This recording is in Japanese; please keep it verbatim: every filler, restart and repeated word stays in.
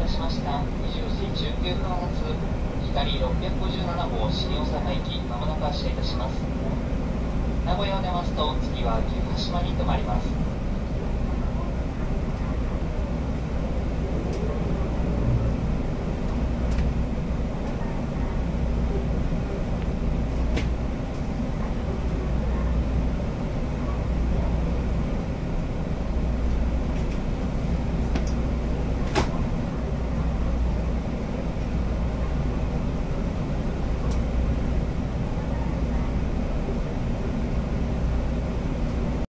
たしました。にじゅうよじじゅうきゅうふん発光ろっぴゃくごじゅうなな号新大阪行き、まもなく発車いたします。名古屋を出ますと次は岐阜羽島に停まります。